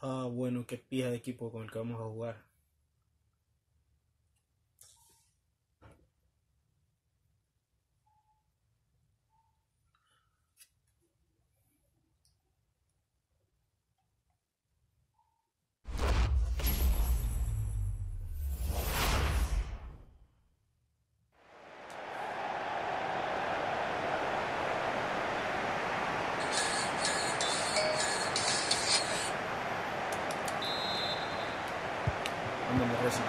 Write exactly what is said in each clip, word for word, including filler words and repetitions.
Ah, bueno, qué pija de equipo con el que vamos a jugar. Ándale, recibo.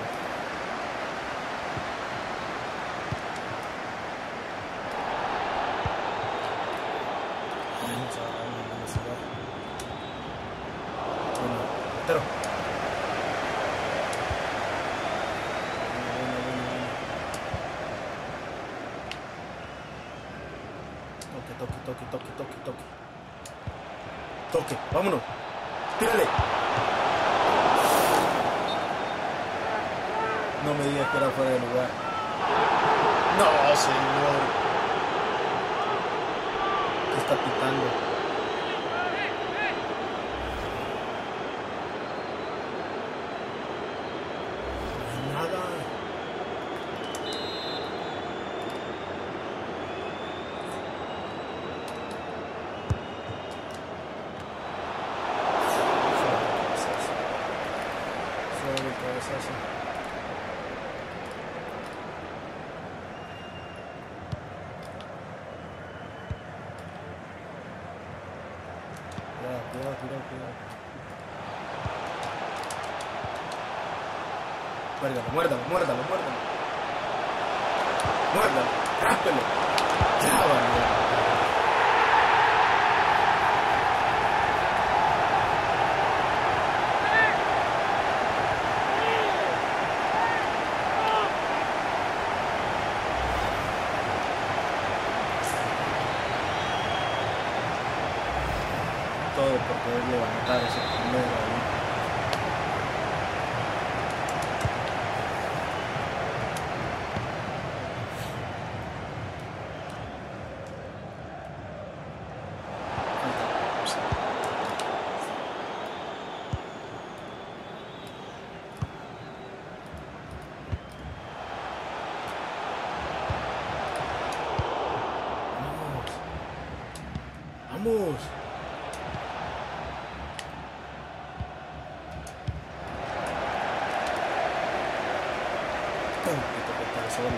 Vamos a dar una velocidad. Bueno, pero. Bueno, bueno, bueno. Toque, toque, toque, toque, toque, toque. Toque, vámonos. Tírale. No me digas que era fuera de lugar. No, señor. ¿Qué está pitando? No hay nada. Sobre el cabezazo. Cuidado, cuidado, cuidado, cuidado. Muérdalo, muérdalo, muérdalo, muérdalo. Muérdalo, rápelo. Ya, vale. Todo por poder levantar ese primero ahí. Vamos. Vamos. Pum, que toque para solo.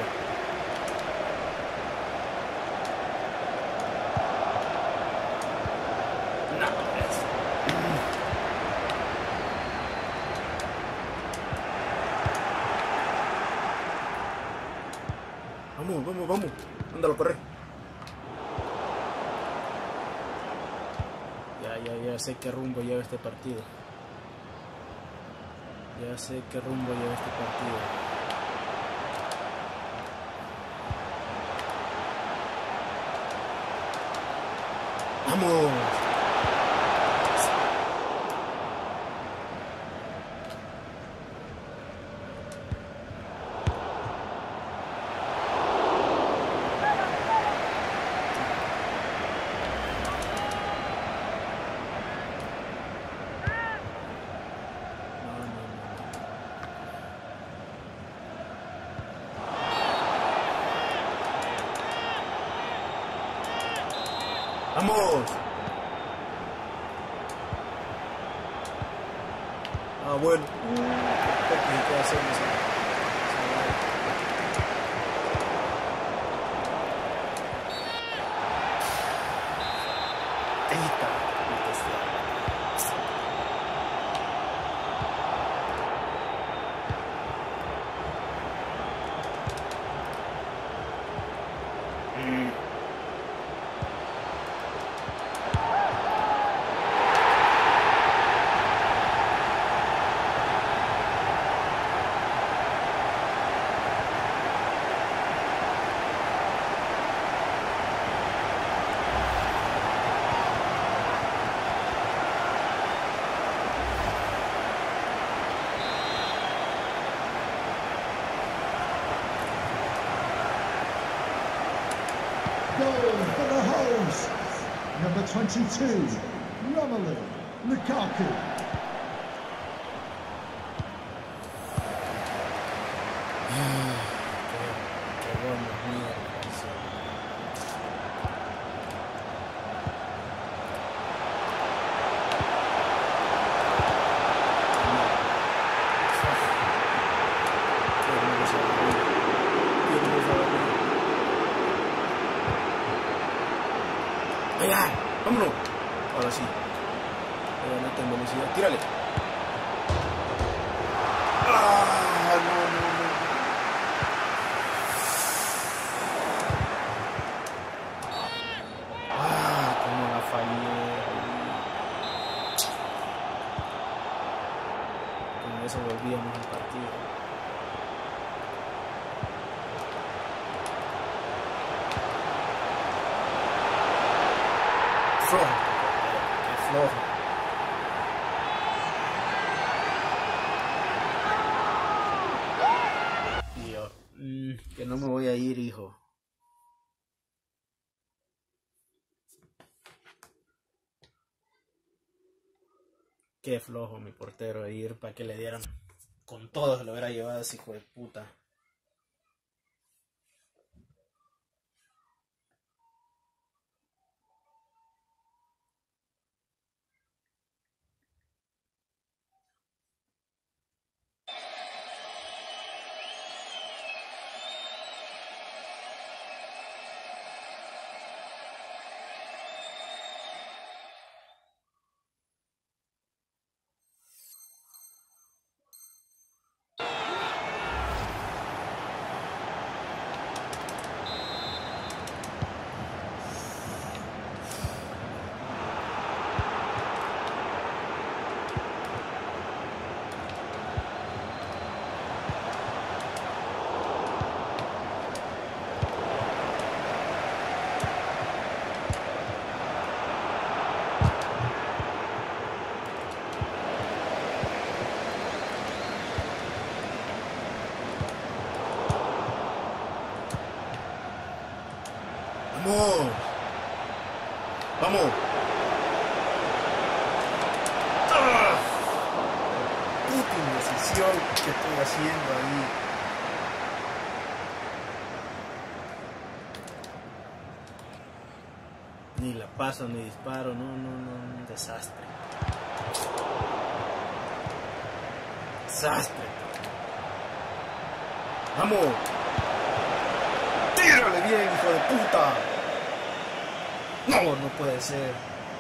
No, es... Vamos, vamos, vamos. Ándalo, corre. Ya, ya, ya sé qué rumbo lleva este partido. Ya sé qué rumbo lleva este partido. ¡Vamos! ¡Vamos! Ah, bueno. ¿Qué hacemos? Ahí está. Mm. Goal for the host, number twenty-two, Romelu Lukaku. ¡Allá! ¡Vámonos! Ahora sí. Obviamente en velocidad. ¡Tírale! ¡Ah! No, no, no. ¡Ah! Cómo la fallé. Con eso volvíamos al partido. Flojo. Qué flojo. Y yo, mmm, que no me voy a ir, hijo. Qué flojo mi portero de ir para que le dieran. Con todo se lo hubiera llevado ese hijo de puta. ¡Vamos! ¡Vamos! ¡Ah! ¡Puta indecisión que estoy haciendo ahí! Ni la paso ni disparo, no, no, no, un desastre. Desastre. ¡Vamos! ¡Tírale bien, hijo de puta! No, no puede ser.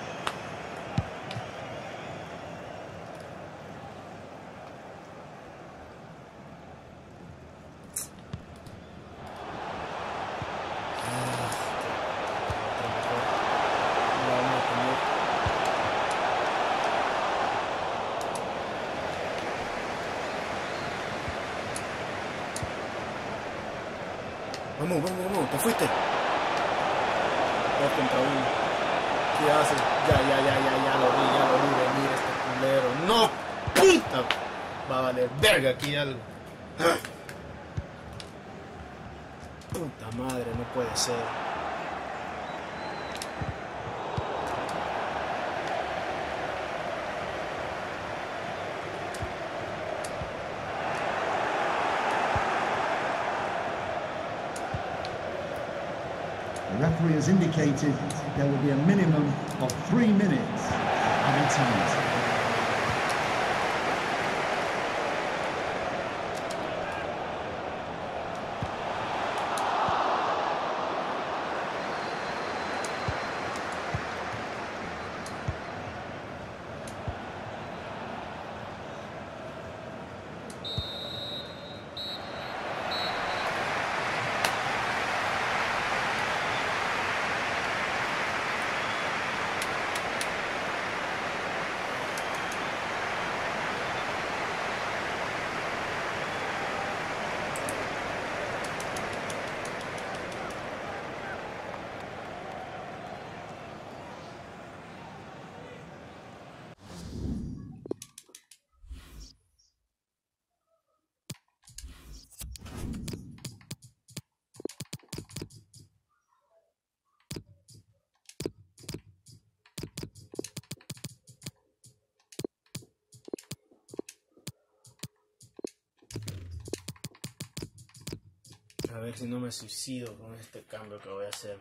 Vamos, vamos, vamos, te fuiste. Dos contra uno. ¿Qué haces? Ya, ya, ya, ya, ya lo vi, ya lo vi venir este culero. ¡No! ¡Puta! Va a valer verga aquí algo. Puta madre, no puede ser. The referee has indicated there will be a minimum of three minutes added time. A ver si no me suicido con este cambio que voy a hacer.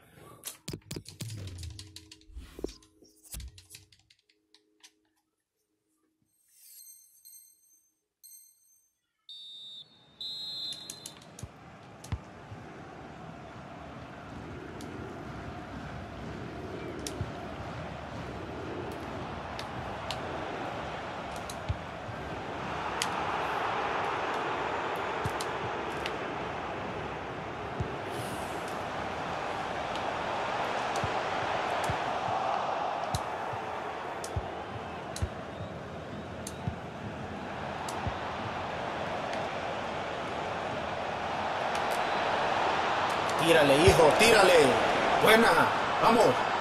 Tírale, hijo, tírale. Buena, vamos.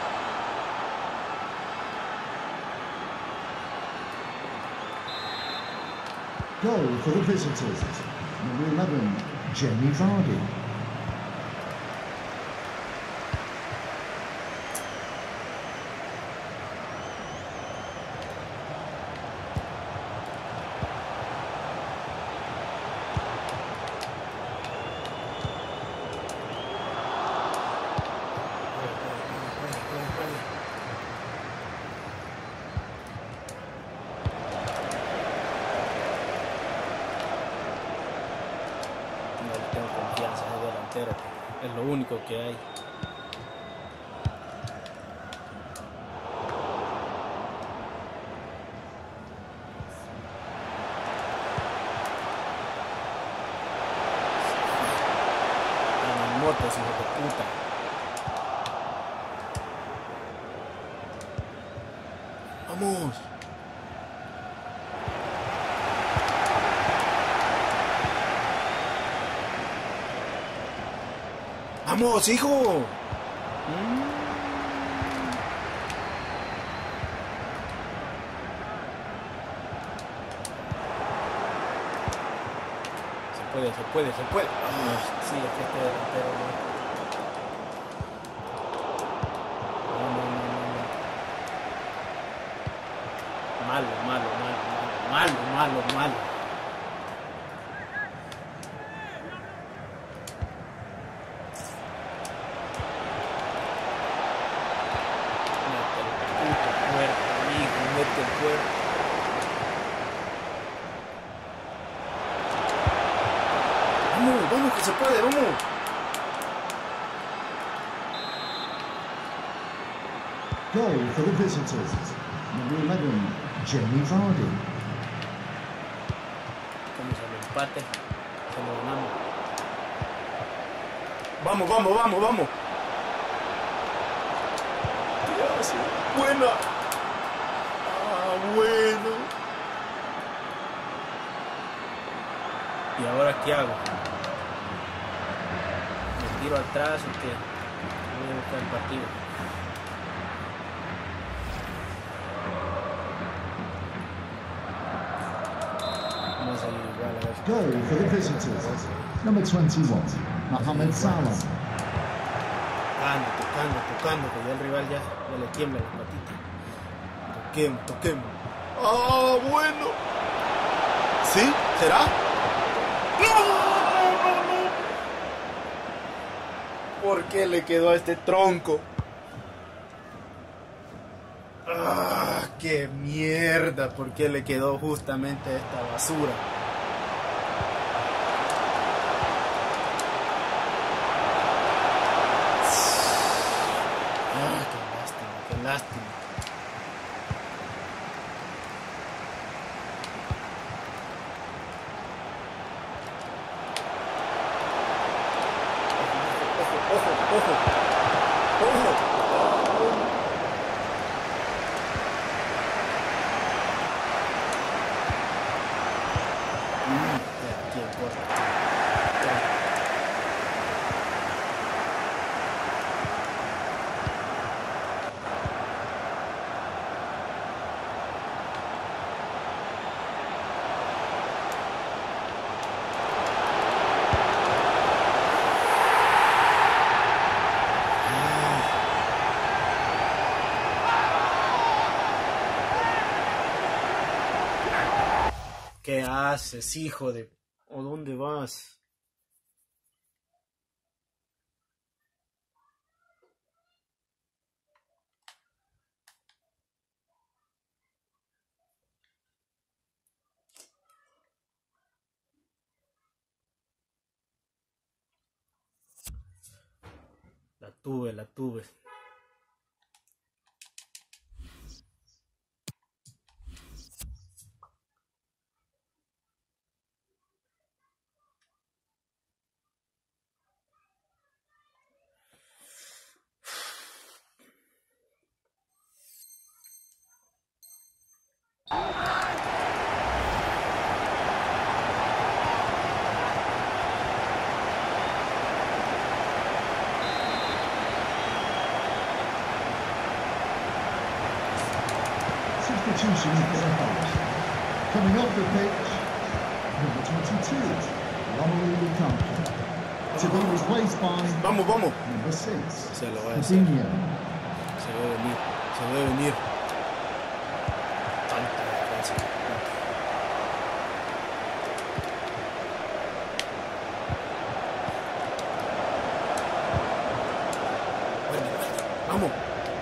Goal for the visitors. Number eleven, Jamie Vardy. Es lo único que hay. En motos, hijo de puta. Vamos. ¡Vamos, hijo! Mm. Se puede, se puede, se puede. Oh, sí, es que este delantero no. No, no, no, no. Malo, malo, malo, malo, malo, malo, malo. Vamos, vamos, que se puede, vamos. Goal for the visitors. Number eleven, Jamie Vardy. Vamos al empate. Se lo ganamos. Vamos, vamos, vamos, vamos. Dios, buena. Ah, bueno. ¿Y ahora qué hago? ¿Me tiro atrás o qué? Voy a buscar el partido. Vamos a ir igual a ver. Goal for the visitors. Number twenty-one, Mohamed Salah. Tocando, tocando, tocando, que ya el rival ya, ya le tiembla la patita. Toquemos, toquemos. ¡Ah, bueno! ¿Sí? ¿Será? ¿Por qué le quedó a este tronco? ¡Ah, qué mierda! ¿Por qué le quedó justamente a esta basura? ¡Ah, qué lástima, qué lástima! Ojo, ojo, ojo. Mm, aquí en corto. ¿Qué haces, hijo de... ¿O dónde vas? La tuve, la tuve. Substitution for the host. Coming off the pitch, number twenty-two, Romelu Lukaku. To be replaced by Vamos, vamos. number six, Se lo voy a hacer. Coutinho. Se debe venir. Se debe venir. Tanta defensa. Vamos.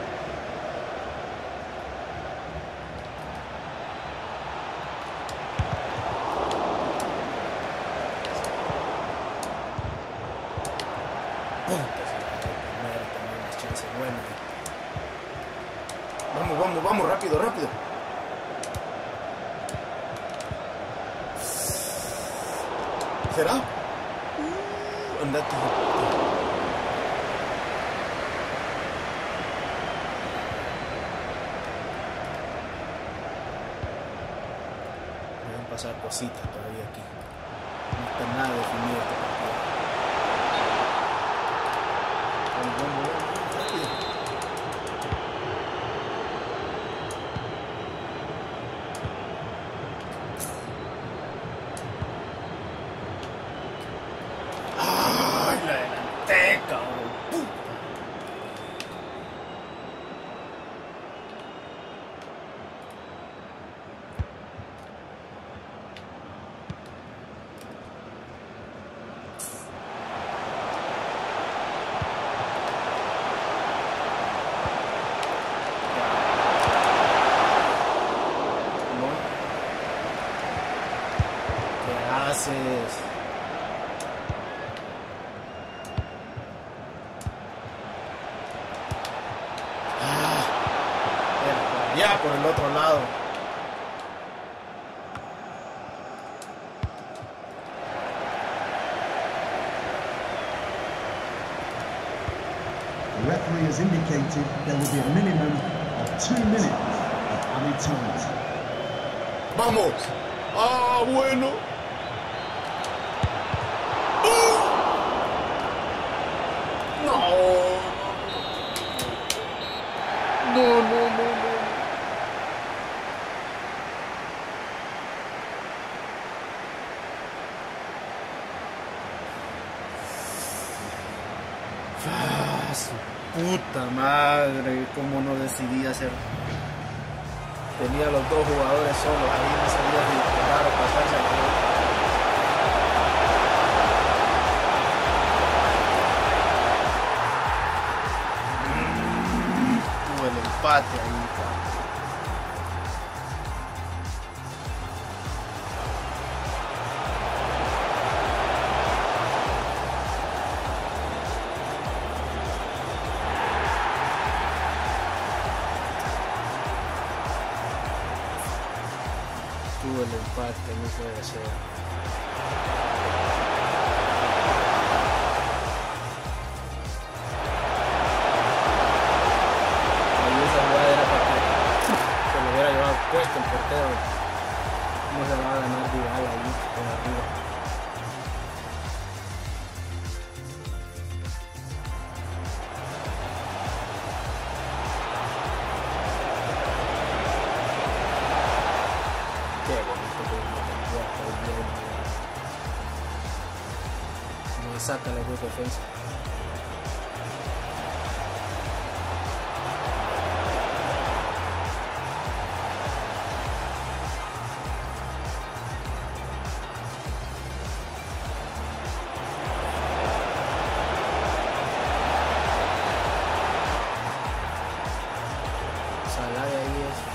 Vamos, vamos, vamos, rápido, rápido. ¿Será? Uh, andate. Pueden pasar cositas todavía aquí. No está nada definido este partido. Vamos, vamos, vamos, rápido. Ah, ya por el otro lado. The referee has indicated there will be a minimum of two minutes of added time. Vamos. Ah, bueno. No. No, no, no, no. Ah, su puta madre, cómo no decidí hacer. Tenía los dos jugadores solos, ahí no sabía si disparar o pasarse al juego. Tuve el empate ahí, cabrón. Tuve el empate, no puede ser. Ahí esa jugada era para que se lo hubiera llevado puesto el portero. No se va a ganar Vidal ahí por arriba. Qué bonito que me saca la dos defensa. Salah de ahí es.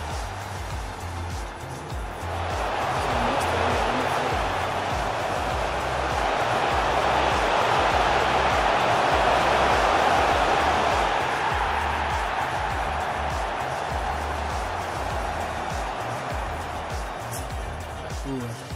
Ooh.